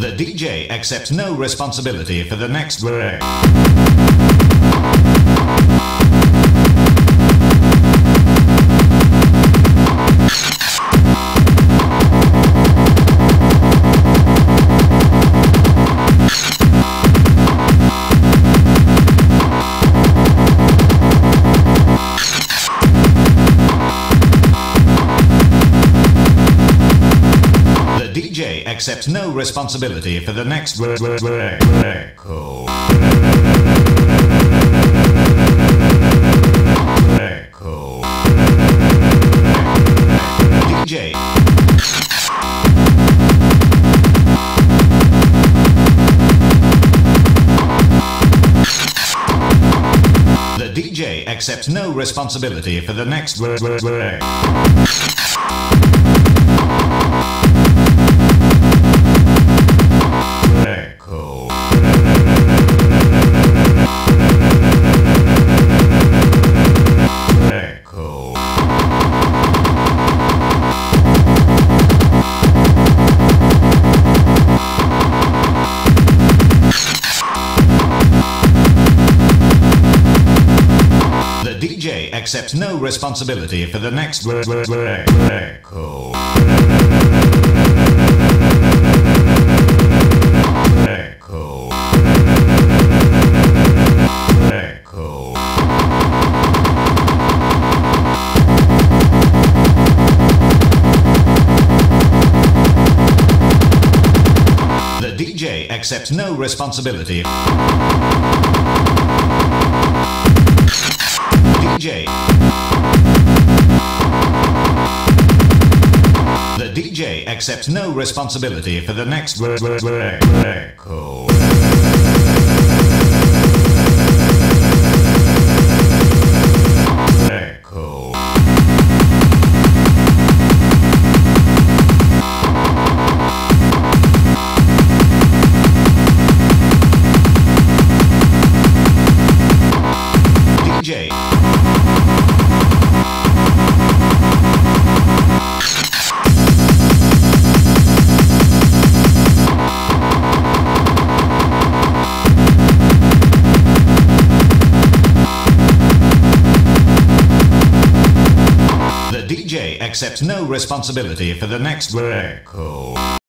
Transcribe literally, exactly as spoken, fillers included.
The D J accepts no responsibility for the next word. D J accepts no responsibility for the next word. word, word, word. Cool. Cool. D J. The D J accepts no responsibility for the next word. word, word. D J accepts no responsibility for the next word. word, word, word. Cool. Cool. Cool. The D J accepts no responsibility. D J. The D J accepts no responsibility for the next word. word, word, word. Cool. Cool. D J. The D J accepts no responsibility for the next word. Cool.